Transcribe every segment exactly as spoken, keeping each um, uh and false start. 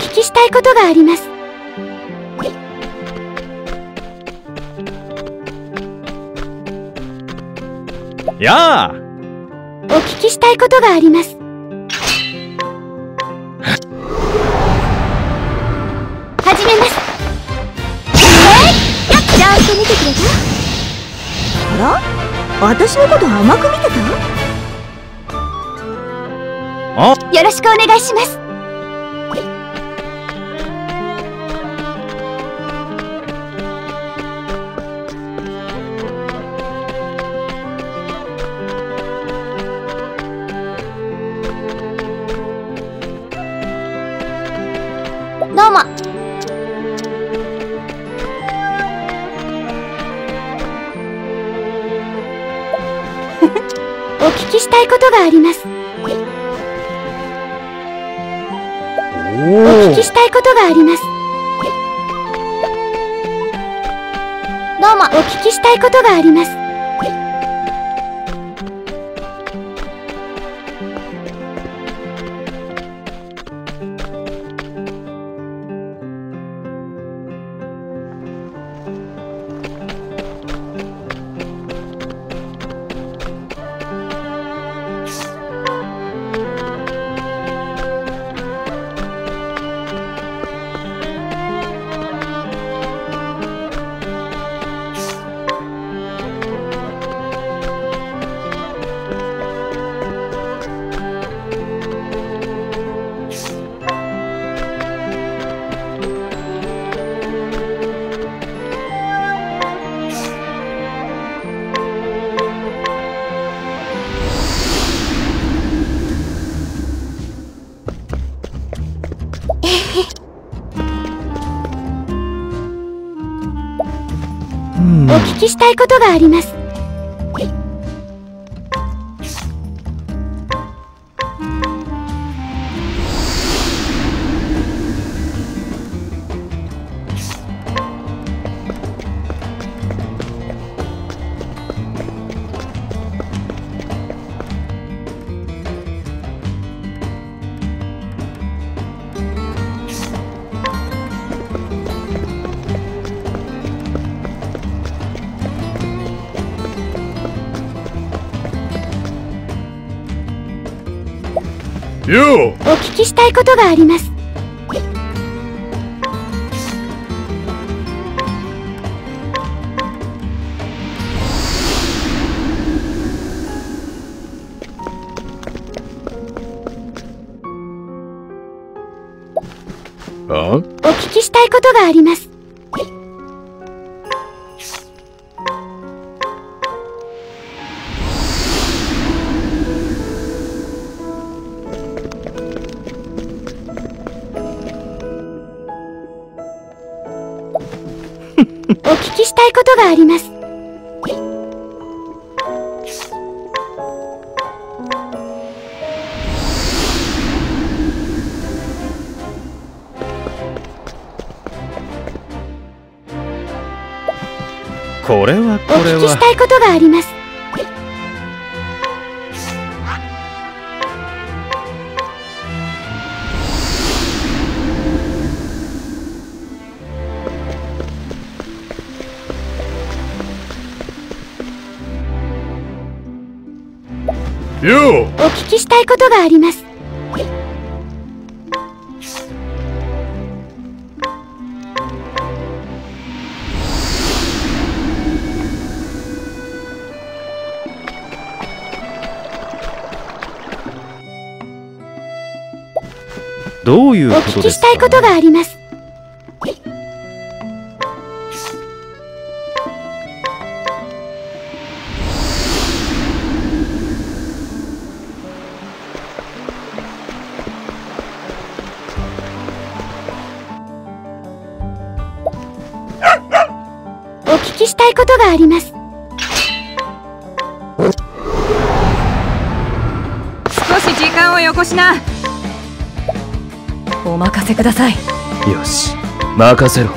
聞きしたいことがあります。 やあ。 お聞きしたいことがあります。始めます。えい、やっちゃんと見てくれた？あら？私のこと甘く見てた？ あ？ よろしくお願いします。どうも。お聞きしたいことがあります。お聞きしたいことがあります。どうも。お聞きしたいことがあります。お聞きしたいことがあります。 よう。 お聞きしたいことがあります。 あ？ お聞きしたいことがあります。お聞きしたいことがあります。 これはこれは。 お聞きしたいことがあります。 よう。 お聞きしたいことがあります。 どういうお聞ことですか？ きしたいことがあります。お聞きしたいことがあります。 少し時間をよこしな。お任せください。 よし、任せろ。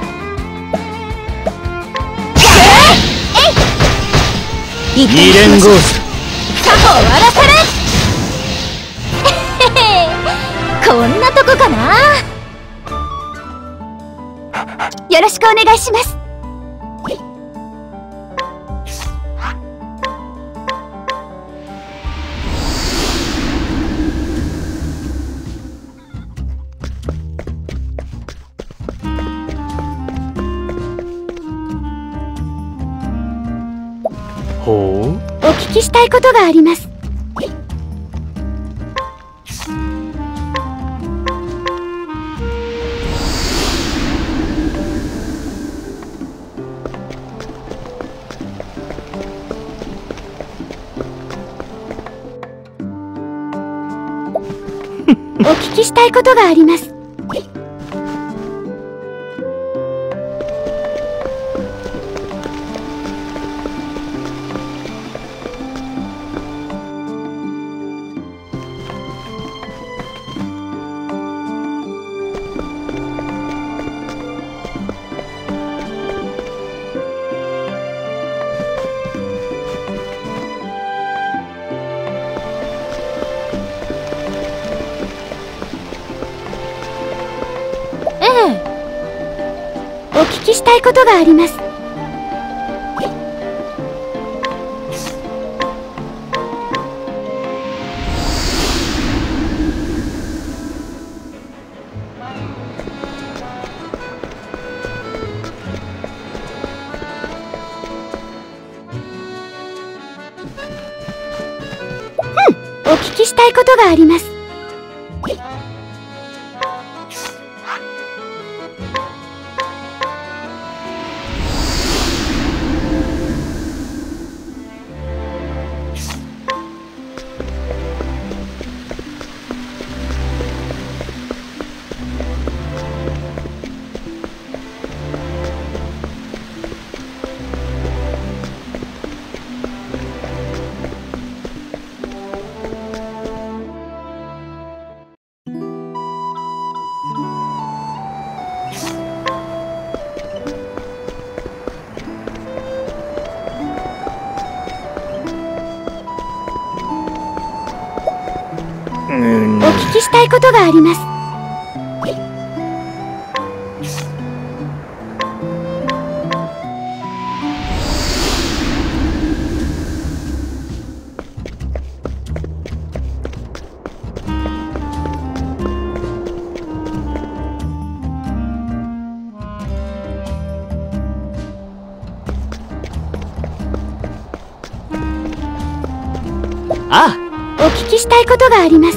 二連合図。 過去を割らせるこんなとこかな。 よろしくお願いします。 ほう。 お聞きしたいことがあります。お聞きしたいことがあります。お聞きしたいことがあります。お聞きしたいことがあります。お聞きしたいことがあります。 ああ。 お聞きしたいことがあります。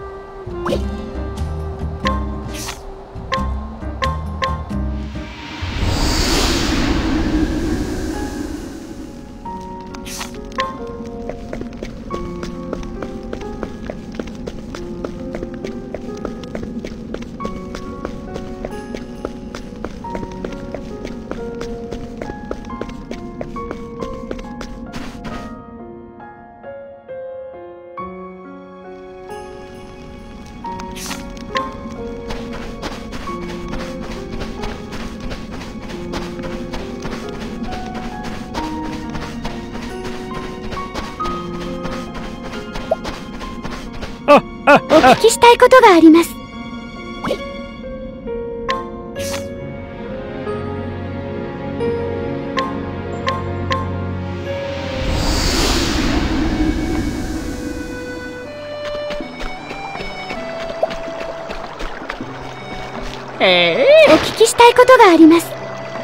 お聞きしたいことがあります。お聞きしたいことがあります。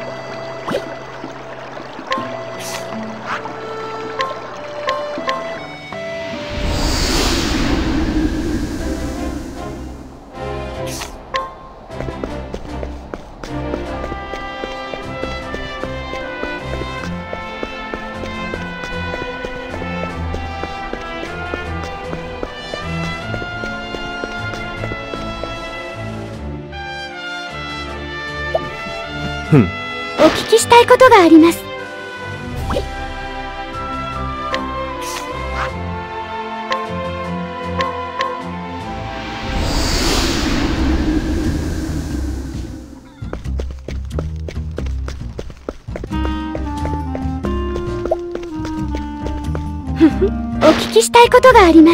お聞きしたいことがあります。お聞きしたいことがあります。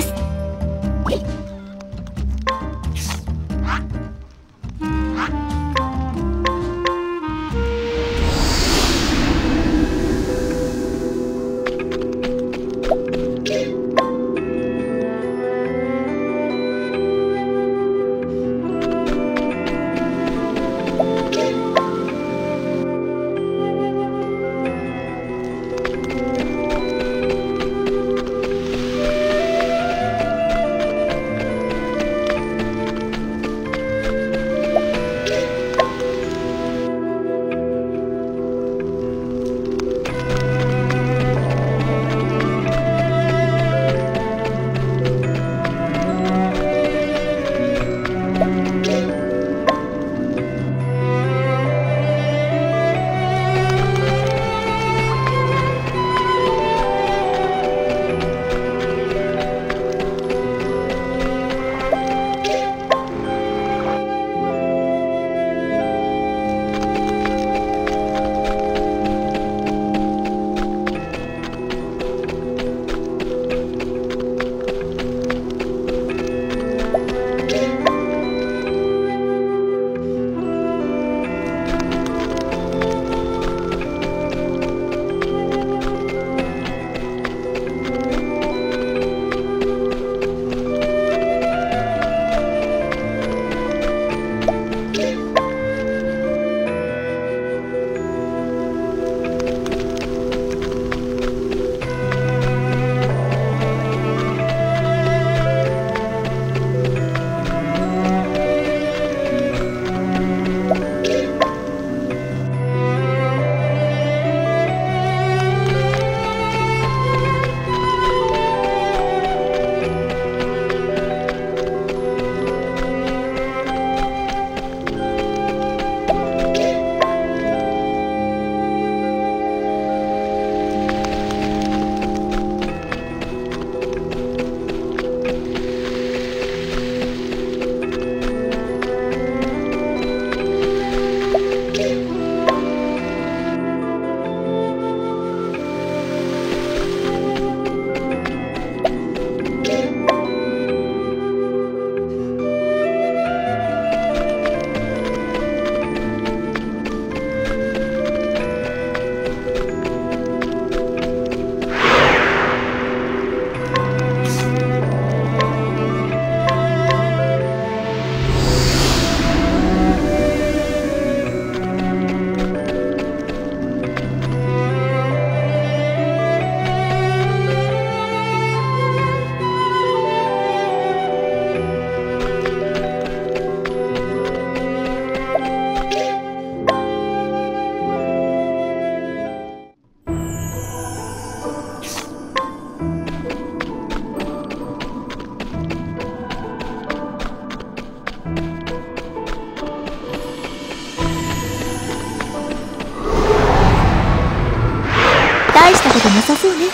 ことなさそうね。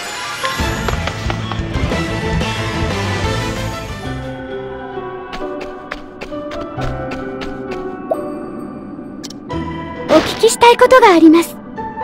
お聞きしたいことがあります。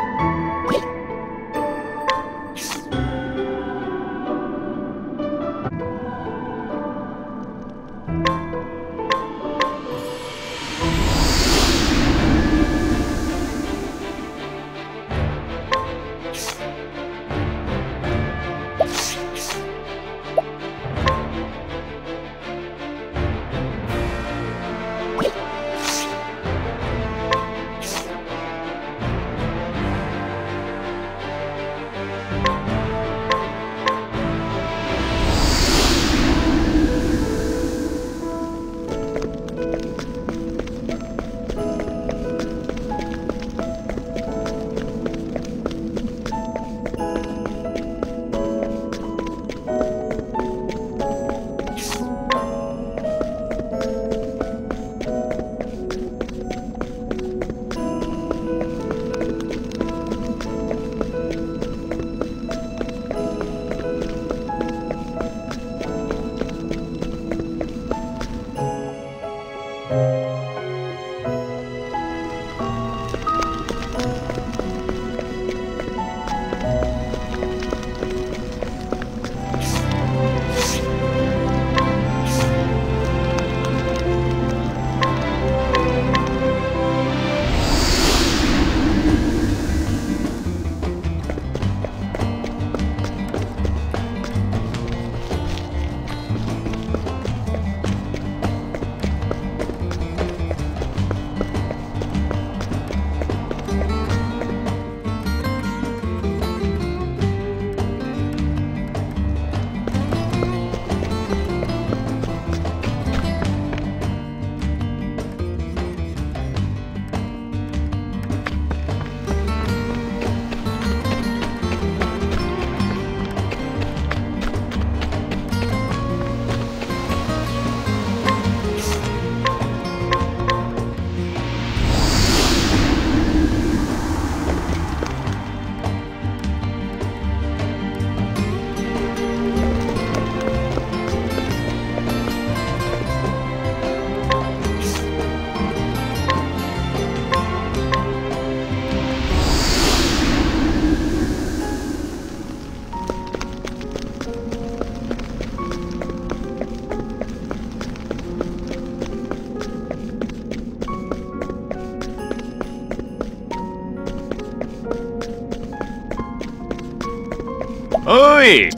おい。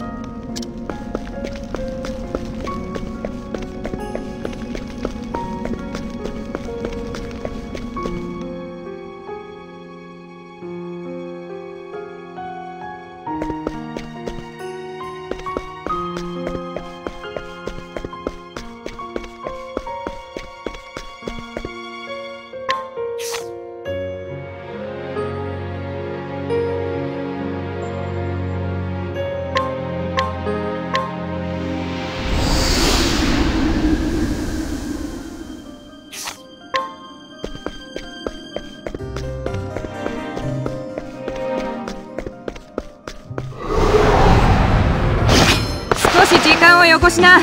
少し時間をよこしな。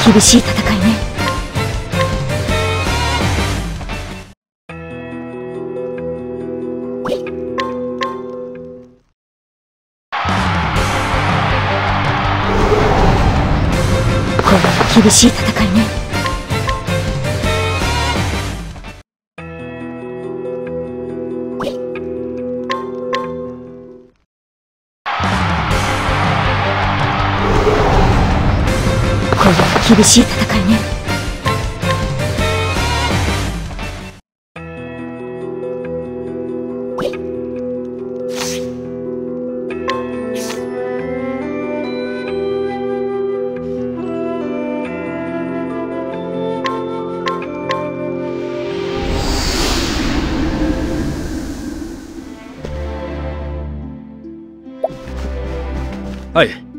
厳しい戦いね。これは厳しい戦いね。これは厳しい戦いね。 はい。